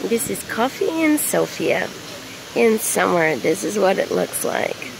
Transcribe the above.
This is coffee in Sofia. In summer, this is what it looks like.